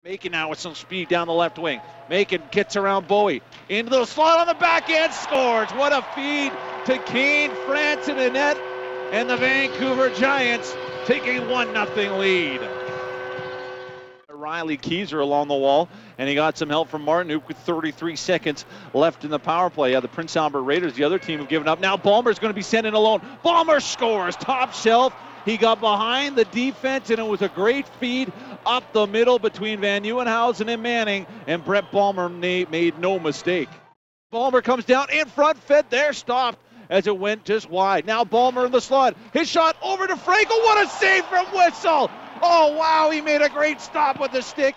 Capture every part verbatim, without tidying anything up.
Macon now with some speed down the left wing. Macon gets around Bowie. Into the slot on the back end, scores. What a feed to Kane, France, and Annette. And the Vancouver Giants take a one nothing lead. Riley Keyser along the wall, and he got some help from Martin with thirty-three seconds left in the power play. Yeah, the Prince Albert Raiders, the other team, have given up. Now Ballmer's going to be sent in alone. Ballmer scores, top shelf. He got behind the defense, and it was a great feed up the middle between Van Nieuwenhausen and Manning, and Brett Ballmer made no mistake. Ballmer comes down in front, fed there, stopped as it went just wide. Now Ballmer in the slot. His shot over to Franco. What a save from Whistle! Oh, wow, he made a great stop with the stick.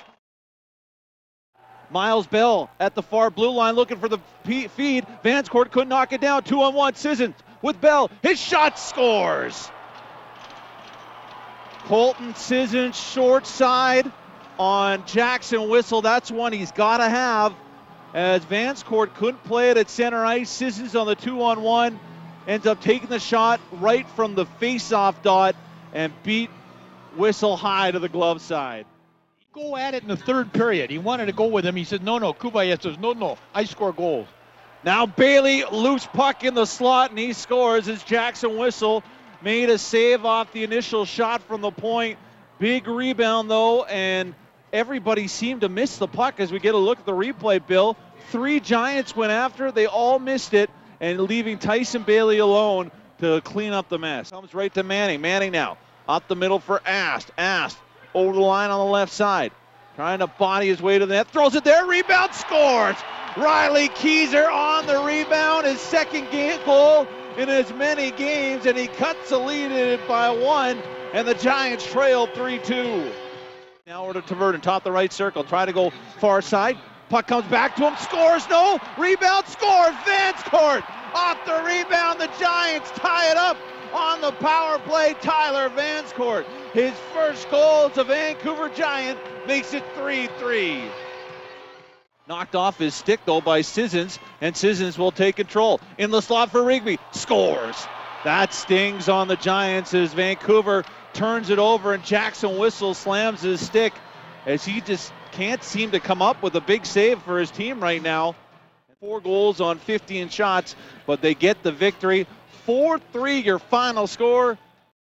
Miles Bell at the far blue line looking for the feed. Vanscourt couldn't knock it down. Two on one. Sissons with Bell. His shot scores. Colton Sissons short side on Jackson Whistle. That's one he's got to have. As Vanscourt couldn't play it at center ice. Sissons on the two on one ends up taking the shot right from the face-off dot and beat Whistle high to the glove side. Go at it in the third period. He wanted to go with him. He said, no, no. Kubayet says, no, no. I score goals. Now Bailey, loose puck in the slot, and he scores as Jackson Whistle made a save off the initial shot from the point. Big rebound, though, and everybody seemed to miss the puck as we get a look at the replay, Bill. Three Giants went after it. They all missed it, and leaving Tyson Bailey alone to clean up the mess. Comes right to Manning. Manning now up the middle for Ast. Ast over the line on the left side. Trying to body his way to the net. Throws it there. Rebound. Scores. Riley Keyser on the rebound. His second game goal in as many games. And he cuts the lead by one. And the Giants trail three two. Now over to Taverton. Top the right circle. Try to go far side. Puck comes back to him. Scores. No. Rebound. Scores. Vanscourt. Off the rebound. The Giants tie it up on the power play. Tyler Vanscourt, his first goal as a Vancouver Giant, makes it three three. Knocked off his stick, though, by Sissons, and Sissons will take control. In the slot for Rigby. Scores. That stings on the Giants as Vancouver turns it over, and Jackson Whistle slams his stick as he just can't seem to come up with a big save for his team right now. Four goals on fifteen shots, but they get the victory. four three your final score.